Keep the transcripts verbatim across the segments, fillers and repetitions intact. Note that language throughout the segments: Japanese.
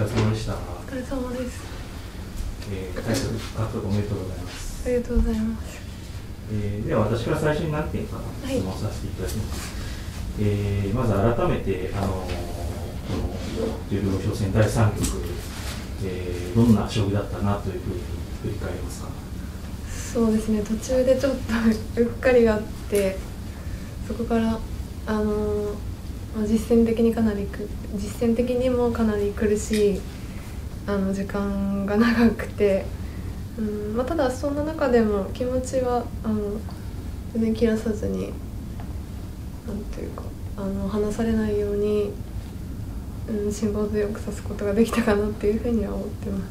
れ様でした。お疲れ様です。 えー、タイトル獲得おめでとうございます。 ありがとうございます。 えー、では私から最初に何点か質問させていただきます。はい、えー、まず改めてあのこの十両挑戦だいさん局、えー、どんな将棋だったなというふうに振り返りますか。 そうですね、途中でちょっとうっかりがあって、そこからあのーまあ、実践的にかなりく実践的にもかなり苦しいあの時間が長くて、うんまあ、ただそんな中でも気持ちはあの全然切らさずに、なんていうかあの離されないように、うん、辛抱強く指すことができたかなっていうふうには思ってます。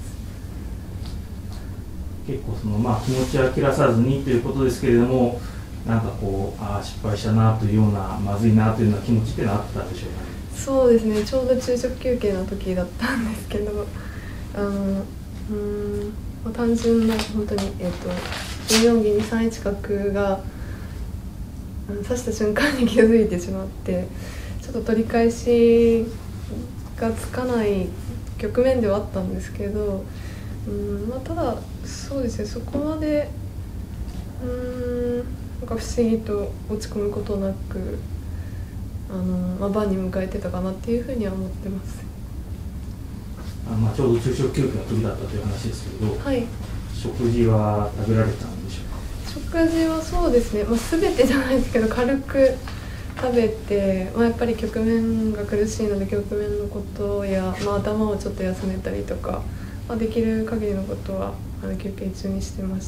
結構その、まあ、気持ちは切らさずにということですけれども、なんかこうああ失敗したなというような、まずいなというような気持ちっていうのはあったんでしょうかね。 そうですね、ちょうど昼食休憩の時だったんですけど、あのうーん、まあ、単純な本当に、えー、とよんよんぎにさんいち角が、うん、指した瞬間に気づいてしまって、ちょっと取り返しがつかない局面ではあったんですけど、うんまあ、ただそうですね、そこまでうーんなんか不思議と落ち込むことなく、あのまあ、晩に迎えてたかなっていうふうには思ってます。 あまあ、ちょうど昼食休憩の時だったという話ですけど、 はい、 食事は食べられたんでしょうか。食事はそうですね、まあ、全てじゃないですけど軽く食べて、まあ、やっぱり局面が苦しいので局面のことや、まあ、頭をちょっと休めたりとか、まあ、できる限りのことはあの休憩中にしてました。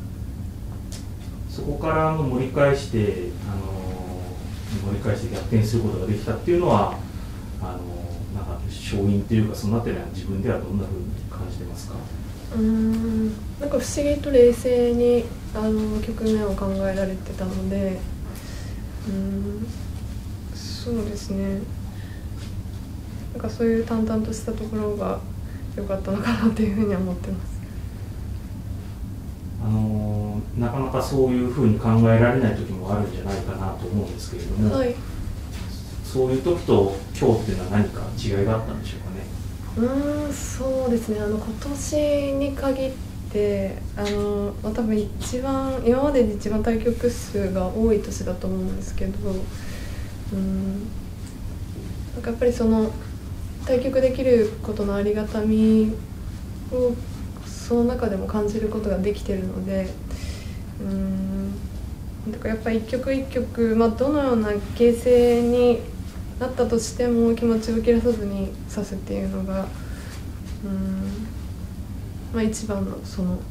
そこからの盛り返して、あの盛り返して逆転することができたっていうのは、あのなんか勝因というか、そのあたりは自分ではどんなふうに感じてますか。 うーんなんか不思議と冷静にあの局面を考えられてたので、うーんそうですね、なんかそういう淡々としたところが良かったのかなというふうには思ってます。 あのなかなかそういうふうに考えられない時もあるんじゃないかなと思うんですけれども、 はい、 そういう時と今日っていうのは何か違いがあったんでしょうかね。 うーんそうですね、あの今年に限ってあの、まあ、多分一番今までで一番対局数が多い年だと思うんですけど、うーんなんかやっぱりその対局できることのありがたみをその中でも感じることができているので、うーんだからやっぱり一局一局、まあ、どのような形勢になったとしても気持ちを切らさずに指すっていうのが、うーん、まあ、一番のその、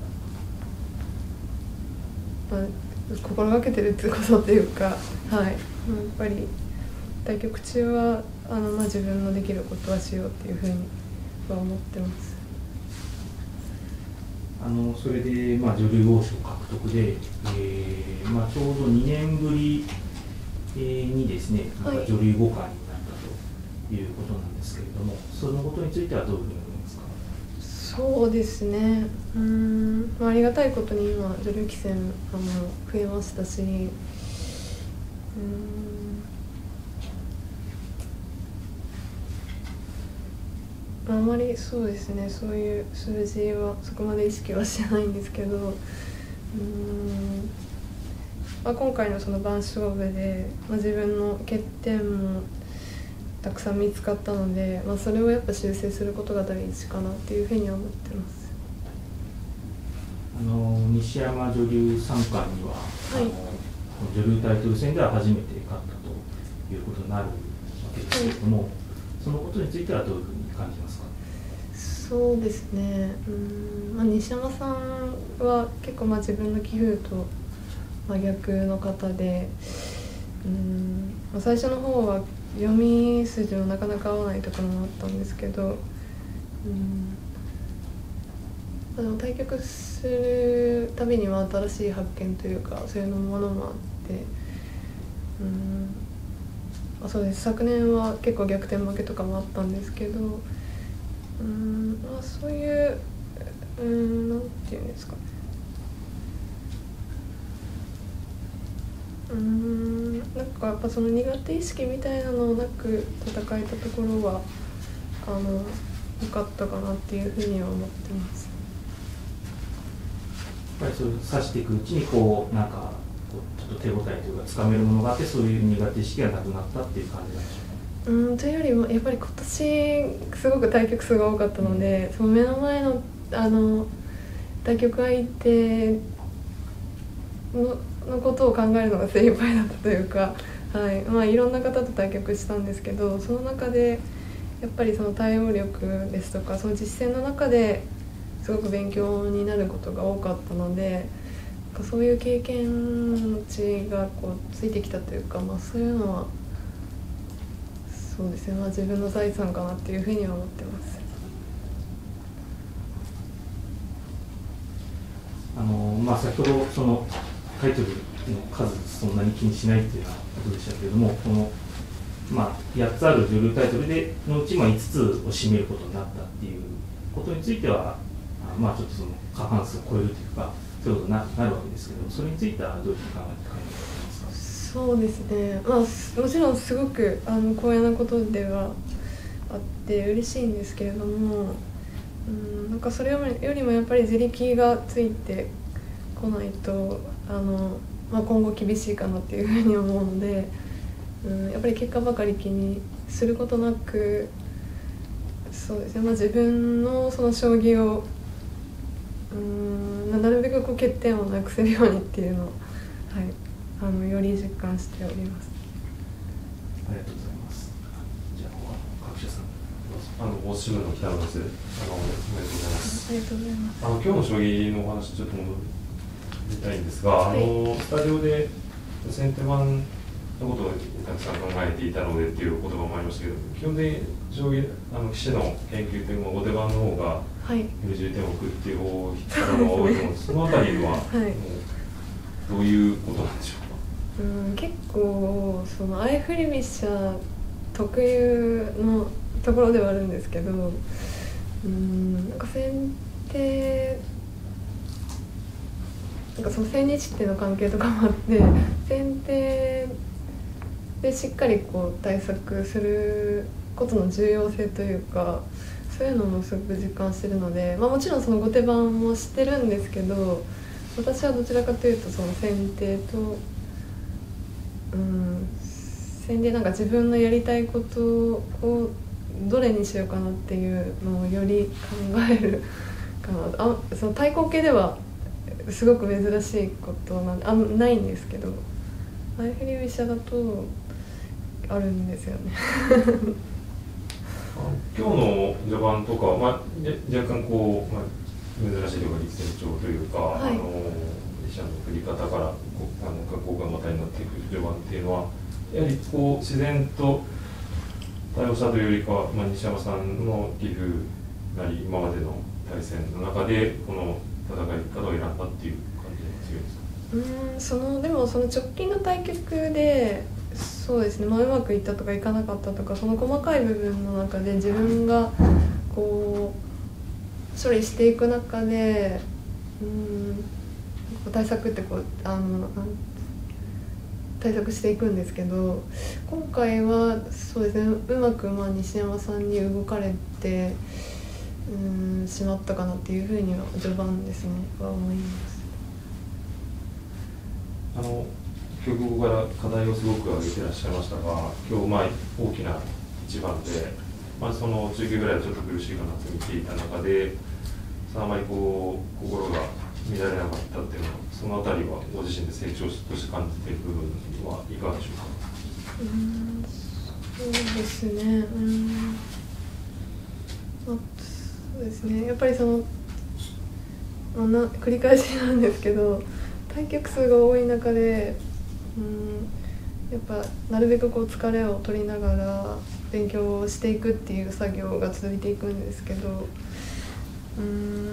まあ、心がけてるってことっていうか、はい、やっぱり対局中はあの、まあ、自分のできることはしようっていうふうには思ってます。 あのそれで、まあ、女流王将獲得で、えーまあ、ちょうどにねんぶりにですね、また女流五冠になったということなんですけれども、はい、そのことについてはどういうふうに思いますか。 そうですね、うーん、まあ、ありがたいことに今女流棋戦あの増えましたし、うーんあまりそうですね、そういう数字はそこまで意識はしてないんですけど、うーん、まあ、今回のその番勝負で、まあ、自分の欠点もたくさん見つかったので、まあ、それをやっぱ修正することが第一かなっていうふうには思ってます。 あの西山女流三冠には、はい、あの女流タイトル戦では初めて勝ったということになるわけですけれども、はい、そのことについてはどういうふうに感じますか。 そうですね、うーん、まあ、西山さんは結構まあ自分の棋風と真逆の方で、うーん、まあ、最初の方は読み筋もなかなか合わないところもあったんですけど、うーん、あの対局するたびには新しい発見というかそういうものもあって、うーん、まあ、そうです、昨年は結構逆転負けとかもあったんですけど、うーん、まあ、そういう、うーん、なんていうんですかね、うーん、なんかやっぱその苦手意識みたいなのをなく戦えたところはあの良かったかなっていうふうには思ってます。 やっぱりそういう指していくうちにこうなんかこうちょっと手応えというかつかめるものがあって、そういう苦手意識がなくなったっていう感じなんでしょうか。 うんというよりもやっぱり今年すごく対局数が多かったので、うん、その目の前のあの対局相手ののことを考えるのが精一杯だったというか、はいまあ、いろんな方と対局したんですけど、その中でやっぱりその対応力ですとかその実践の中ですごく勉強になることが多かったので、なんかそういう経験値がこうついてきたというか、まあ、そういうのはそうですね、まあ、自分の財産かなっていうふうには思ってます。 あのまあ、先ほどそのタイトルの数そんなに気にしないっていうようなことでしたけれども、この、まあ、やっつある女流タイトルでのうちまあいつつを占めることになったっていうことについては、まあ、ちょっとその過半数を超えるというかそういうことに な, なるわけですけども、それについてはどういうふうに考えていますか。 そうですね、まあ、もちろんすごくあの光栄なことではあって嬉しいんですけれども、うんなんかそれよりもやっぱり自力がついてこないとあの、まあ、今後厳しいかなっていうふうに思うので、うん、やっぱり結果ばかり気にすることなく、そうですね、まあ、自分のその将棋をうんなるべくこう欠点をなくせるようにっていうのを、はい、あのより実感しております。 ありがとうございます。じゃあ各社さんあの大島の北野です。あのおめでとうございます。 ありがとうございます。 あの今日の将棋のお話ちょっと戻りたいんですが、はい、あのスタジオで先手番のことをたくさん考えていたのでっていう言葉もありましたけど、基本的に将棋あの棋士の研究というのは後手番の方がより重点を置くっていう方が多いと思うんです。そのあたりは、はい、どういうことなんでしょうか。 うん結構その相振り飛車特有のところではあるんですけど、うんなんか先手なんかその千日手の関係とかもあって先手でしっかりこう対策することの重要性というか、そういうのもすごく実感してるので、まあ、もちろんその後手番も知ってるんですけど、私はどちらかというとその先手とうん先手なんか自分のやりたいことをどれにしようかなっていうのをより考えるかな。あその対抗系ではすごく珍しいことなんあないんですけど、相振り飛車だとあるんですよね今日の序盤とか、まあ、若干こう、まあ、珍しいというか力戦調というか、はい、あの飛車の振り方からこうあの角交換型になっていく序盤っていうのはやはりこう自然と対応したというよりかは、まあ、西山さんの棋風なり今までの対戦の中でこの戦い方を選んだっていう感じが強いですか。 うんそのでもその直近の対局でそうですね、まあ、うまくいったとかいかなかったとかその細かい部分の中で自分がこう処理していく中でうん対策ってこうあの対策していくんですけど、今回はそうですねうまくまあ西山さんに動かれてうんしまったかなっていうふうには序盤ですねは思います。 あの局後から課題をすごく挙げてらっしゃいましたが、今日まあ大きな一番で、まあ、その中級ぐらいはちょっと苦しいかなと見ていた中であまりこう心が乱れなかったっていうのはそのあたりはご自身で成長として感じている部分はいかがでしょうか。 うんそうですねうん、まあ、そうですねやっぱりその、まあ、な繰り返しなんですけど対局数が多い中でうんやっぱなるべくこう疲れを取りながら勉強をしていくっていう作業が続いていくんですけど、うん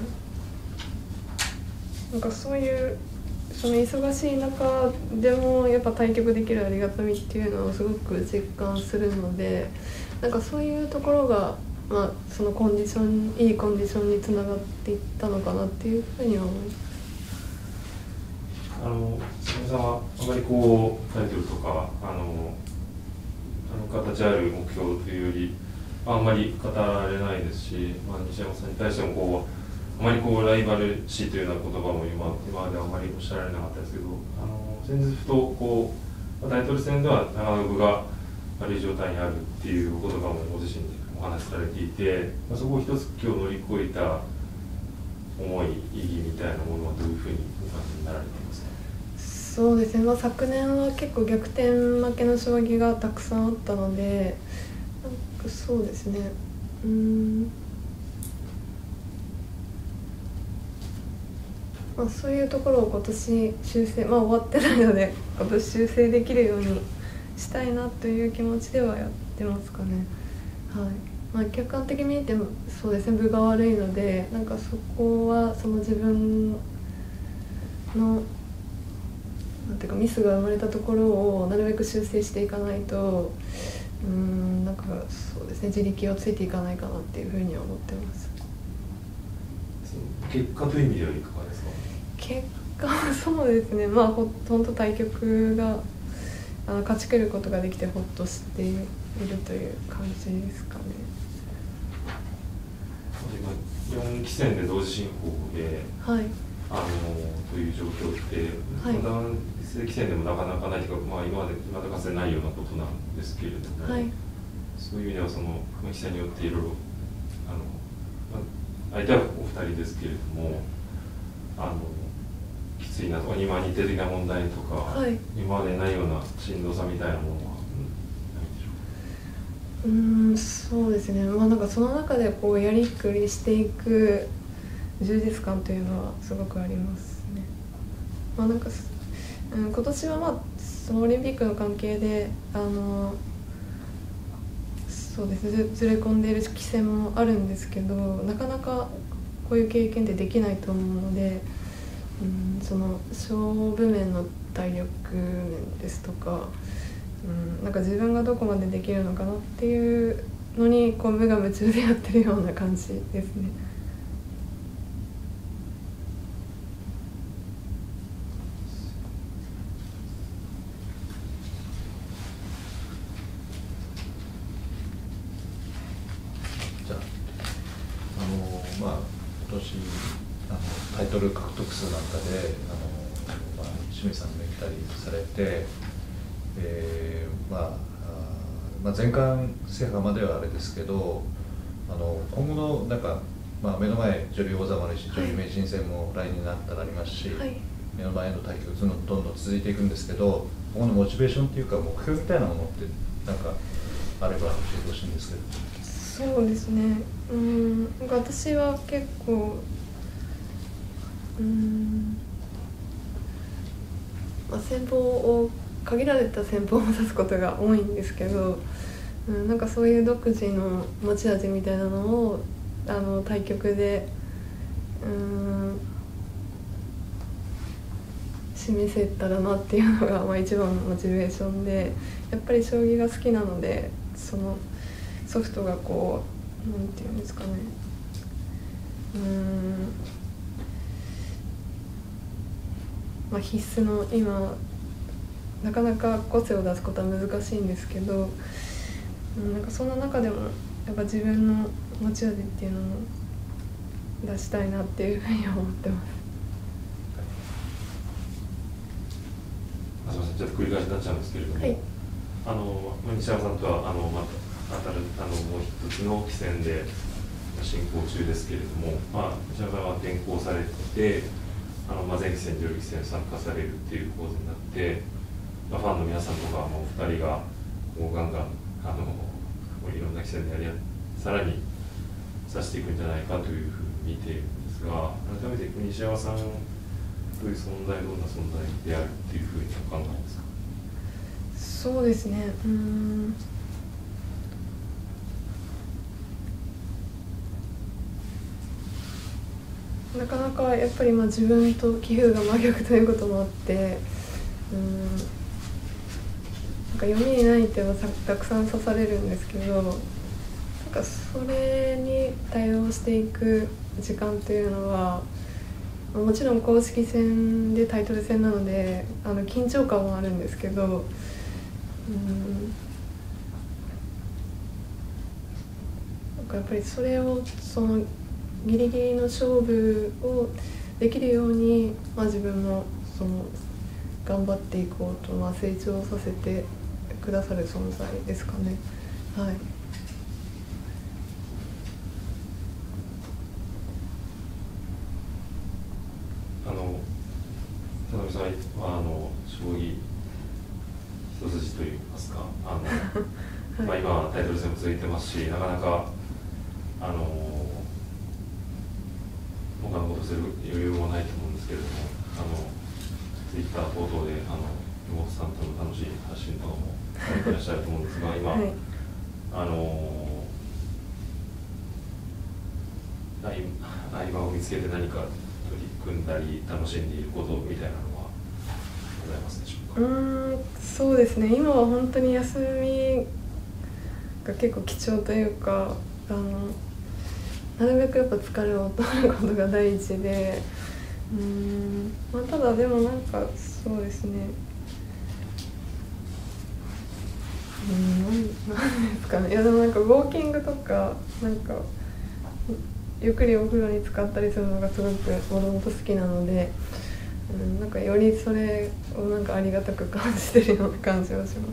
なんかそういうその忙しい中でもやっぱ対局できるありがたみっていうのをすごく実感するので、なんかそういうところが、まあ、そのコンディションいいコンディションにつながっていったのかなっていうふうには思います。 あの佐々木さんはあまりこうタイトルとかあのあの形ある目標というよりあんまり語られないですし、まあ、西山さんに対してもこうあまりこうライバル視というような言葉も今今まであまりおっしゃられなかったですけど、あの先日ふとこうタイトル戦では長信が悪い状態にあるっていう言葉もご自身でお話しされていて、まあ、そこを一つ今日乗り越えた思い意義みたいなものはどういうふうにお感じになられていますか？ そうですね、まあ、昨年は結構逆転負けの将棋がたくさんあったので、なんかそうですね、うーん、まあ、そういうところを今年修正、まあ終わってないので今年修正できるようにしたいなという気持ちではやってますかね。はい、まあ、客観的に見てもそうですね、分が悪いので、なんかそこはその自分のなんていうかミスが生まれたところをなるべく修正していかないと、うーん、なんかそうですね、自力をついていかないかなっていうふうには思ってます。 結果という意味ではいかがですか？ 結果はそうですね、まあほとんど対局があの勝ち切ることができてほっとしているという感じですかね。 今よんき戦で同時進行で、 はい、 あのという状況って、 はい、 団体棋戦でもなかなかないというか、まあ、今まで今までかつてないようなことなんですけれども、 はい、 そういう意味ではその棋戦によっていろいろあの、まあ、相手はお二人ですけれども、あのきついなとか今似て的な問題とか、はい、今までないようなしんどさみたいなものはないでしょうか？ うーん、そうですね、まあ、なんかその中でこうやりくりしていく充実感というのはすごくありますね。まあ、なんか、うん、今年はまあそのオリンピックの関係であのそうですね、ず, ずれ込んでいる棋戦もあるんですけど、なかなかこういう経験ってできないと思うので、うん、その勝負面の体力面ですとか、うん、なんか自分がどこまでできるのかなっていうのにこう無我夢中でやってるような感じですね。 じゃあ、あのまあ今年あのタイトル獲得数なんかであの、まあ、清水さんも行ったりされて、えー、まあまあ、前冠制覇まではあれですけど、あの今後のなんか、まあ、目の前女流王座もあるし、女流名人戦も来年になったらありますし、はい、目の前の対局どんどん続いていくんですけど、今後のモチベーションっていうか目標みたいなものってなんかあれば教えてほしいんですけど。 そうですね、うん、なんか私は結構うん、まあ、戦法を限られた戦法を指すことが多いんですけど、うん、なんかそういう独自の持ち味みたいなのをあの対局でうん示せたらなっていうのが、まあ、一番のモチベーションで、やっぱり将棋が好きなので、そのソフトがこうなんていうんですかね、うーん、まあ、必須の今なかなか個性を出すことは難しいんですけど、うん、なんかそんな中でもやっぱ自分の持ち味っていうのを出したいなっていうふうに思ってます。 あ、すみません、ちょっと繰り返しになっちゃうんですけれども、はい、あの西山さんとはあのまた当たるあのもう一つの棋戦で進行中ですけれども、まあ、西山さんは転校されて、あのまあ、前期戦、女流棋戦参加されるっていう構図になって、まあ、ファンの皆さんとかもお二人がもうガンガンあのもういろんな棋戦でやりさらに指していくんじゃないかというふうに見ているんですが、改めて西山さんという存在、どんな存在であるっていうふうにお考えですか？ そうですね、うーん、なかなかやっぱりまあ自分と棋風が真逆ということもあって、うん、なんか読みにない手はたくさん指されるんですけど、なんかそれに対応していく時間というのはもちろん公式戦でタイトル戦なのであの緊張感はあるんですけど、うん、 なんかやっぱりそれをそのギリギリの勝負をできるように、まあ、自分もその頑張っていこうと、まあ、成長させてくださる存在ですかね。はい。 あの田辺さんはあの将棋一筋といいますか、あの、はい、まあ、今タイトル戦も続いてますし、なかなかあの他のことする余裕もないと思うんですけれども、あのツイッター等々であの妹さんとの楽しい発信とかもされていらっしゃると思うんですが、今、はい、あの合間を見つけて何か取り組んだり楽しんでいることみたいなのはございますでしょうか。 うーん、そうですね。今は本当に休みが結構貴重というか、あのなるべくやっぱ疲れを取ることが第一で、うーん、まあ、ただでもなんかそうですね、うーん、なん、なんですかね。いやでもなんかウォーキングとかなんかゆっくりお風呂に浸かったりするのがすごくもともと好きなので、うん、なんかよりそれをなんかありがたく感じてるような感じはします。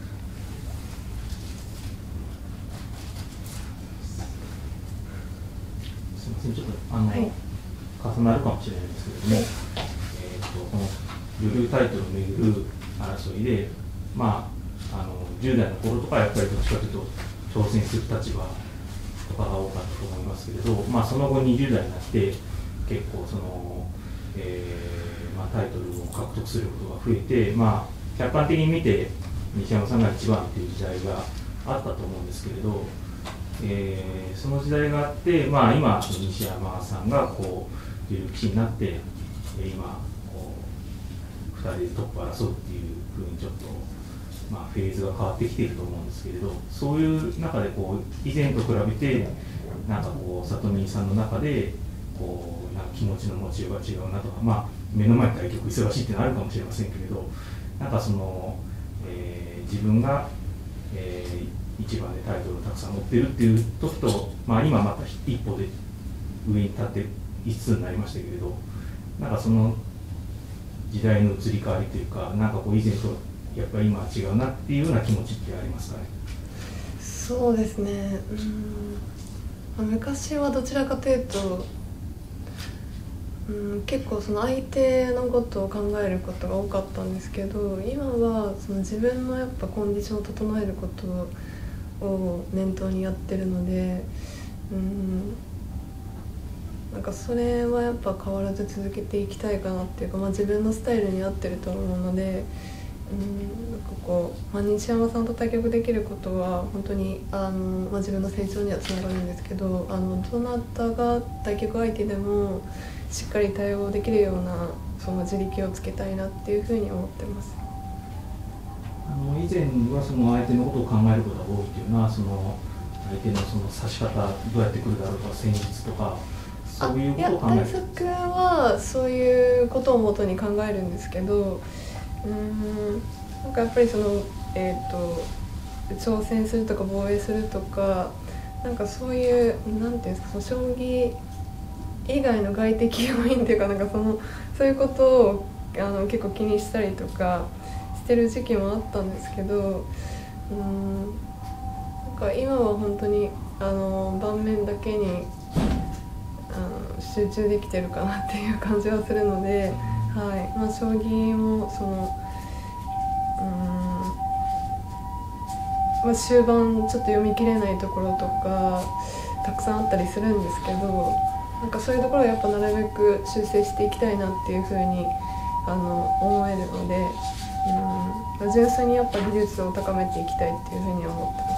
すみません、ちょっとあの、はい、重なるかもしれないんですけれども、はい、えー、とこの女流タイトルをめぐる争いで、まあ、あのじゅう代の頃とかやっぱりどっちかというと挑戦する立場とかが多かったと思いますけれど、まあ、その後にじゅう代になって結構その、えーまあ、タイトルを獲得することが増えて、まあ、客観的に見て西山さんが一番という時代があったと思うんですけれど、えー、その時代があって、まあ、今西山さんがこう有力棋士になって今こうふたりでトップを争うっていうふうにちょっと、まあ、フェーズが変わってきていると思うんですけれど、そういう中でこう以前と比べてなんかこう里見さんの中でこうなんか気持ちの持ちようが違うなとか、まあ、目の前の対局忙しいっていうのはあるかもしれませんけれど、なんかその、えー、自分が、えー、一番でタイトルをたくさん持ってるっていう時と、まあ、今また一歩で上に立っていつつになりましたけれど、なんかその時代の移り変わりというか、なんかこう以前とやっぱり今は違うなっていうような気持ちってありますかね。 そうですね、うん、昔はどちらかというと、うん、結構その相手のことを考えることが多かったんですけど、今はその自分のやっぱコンディションを整えることを念頭にやってるので、うん、なんかそれはやっぱ変わらず続けていきたいかなっていうか、まあ、自分のスタイルに合ってると思うので、うん、なんかこう、まあ、西山さんと対局できることは本当にあの、まあ、自分の成長にはつながるんですけど、あのどなたが対局相手でもしっかり対応できるようなその自力をつけたいなっていうふうに思ってます。 あの以前はその相手のことを考えることが多いというのは、その相手のその指し方どうやってくるだろうとか戦術とかそういうことを考える。いや、対策はそういうことをもとに考えるんですけど、うーん、なんかやっぱりその、えーと、挑戦するとか防衛するとか、なんかそういうなんていうんですか、その将棋以外の外的要因っていうか、なんかそのそういうことをあの結構気にしたりとかしてる時期もあったんですけど、うーん、なんか今は本当にあの盤面だけにあの集中できてるかなっていう感じはするので、はい、まあ、将棋もそのうーん、まあ、終盤ちょっと読み切れないところとかたくさんあったりするんですけど、なんかそういうところをやっぱなるべく修正していきたいなっていうふうにあの思えるので、うん、純粋にやっぱ技術を高めていきたいっていうふうに思って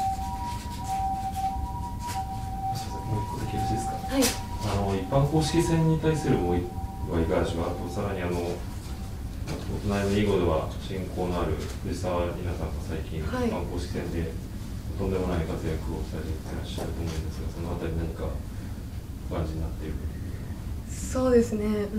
ます。 もう一個だけよろしいですか。 はい。 あの一般公式戦に対する思いはいかがでしょうか。あとさらにあのお隣の囲碁では親交のある藤沢里奈さんが最近、はい、一般公式戦でとんでもない活躍をされていらっしゃると思うんですが、そのあたり何かお感じになっている。 そうですね、うん、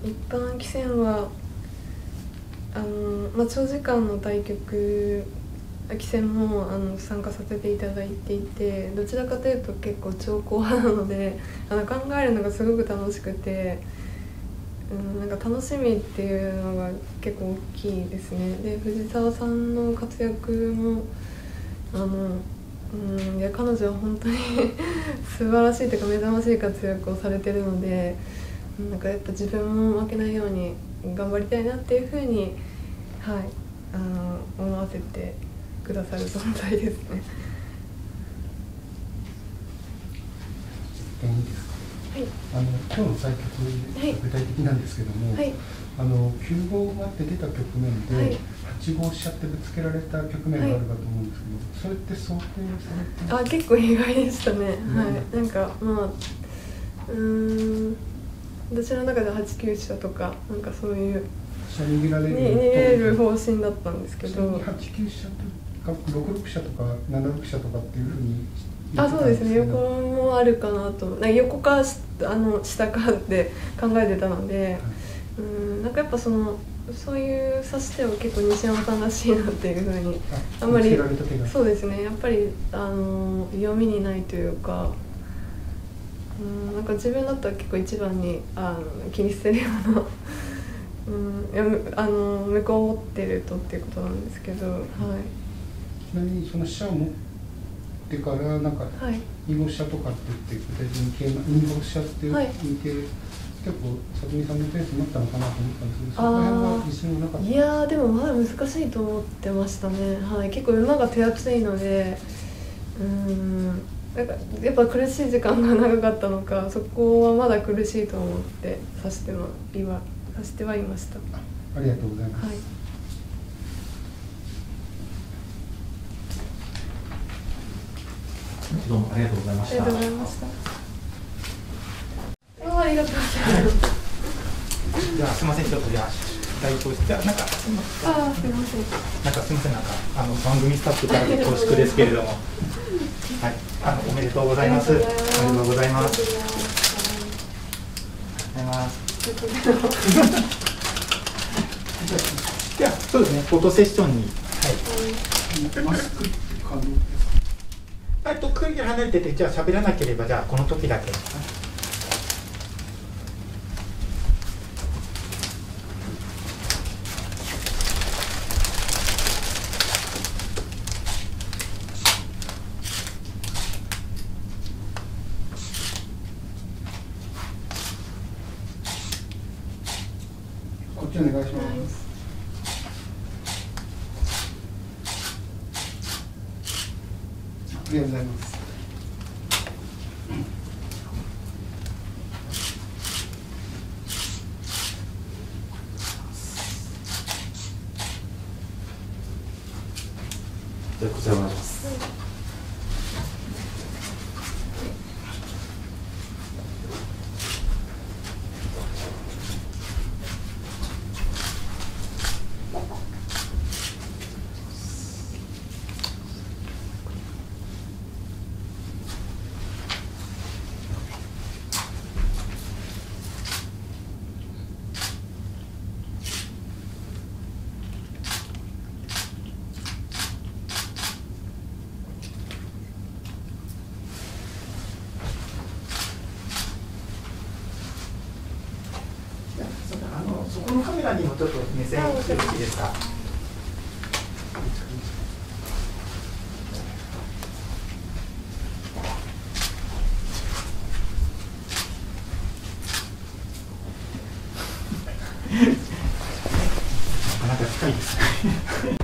一般棋戦はあの、まあ、長時間の対局秋戦もあの参加させていただいていて、どちらかというと結構長考派なので、あの考えるのがすごく楽しくて、うん、なんか楽しみっていうのが結構大きいですね。で藤沢さんの活躍もあの、うん、いや彼女は本当に素晴らしいというか目覚ましい活躍をされてるので、なんかやっぱ自分も負けないように頑張りたいなっていうふうに、はい、あの思わせてくださる存在ですね。 いいですか。はい、あの今日の採決、はい、具体的なんですけども、はい、あのきゅうごうがあって出た局面で、はい、はちごう飛車ってぶつけられた局面があるかと思うんですけど、はい、それって想定されて？あ、結構意外でしたね。うん、はい、なんかまあうーん私の中でははちきゅう飛車とかなんかそういう飛車逃げられる逃げれる方針だったんですけど、はちきゅう飛車とかろくろく飛車とかななろく飛車とかっていうふうに。あ、そうですね、横もあるかなと、なんか横かあの下かって考えてたので、はい、うんなんかやっぱそのそういう指し手は結構西山さんらしいなっていうふうに あ, あんまりそうですね、やっぱりあの読みにないというか、うんなんか自分だったら結構一番にあの気にしてるようなうんやあの向こうを持ってるとっていうことなんですけど、はい、ちなみにその飛車を持ってでからなんかにごう飛車とかって言って具体的に桂馬にごう飛車って見て、はい、結構里見さんのペースになったのかなと思ったんですけど、その辺は自信はなかった？いやーでもまだ難しいと思ってましたね。はい、結構馬が手厚いので、うーんなんかやっぱ苦しい時間が長かったのか、そこはまだ苦しいと思って指しては今指してはいました。 あ, ありがとうございます。はい、 どうもありがとうございました。 ありがとうございました。ありがとうございます。 じゃあすみません、ちょっとじゃあ代表してじゃあなんかあすみません。なんかすみませんなんかあの番組スタッフからで恐縮ですけれども、はいあのおめでとうございます。おめでとうございます。ありがとうございます。ではそうですね、フォトセッションにはい。マスク可能ですか？えっと、距離離れてて、じゃあ喋らなければ、じゃあこの時だけ。 こっちお願いします。ありがとうございます。 じゃあこちらお願いします。 そこのカメラにもちょっと目線よろしいですか。なかなか近いですね。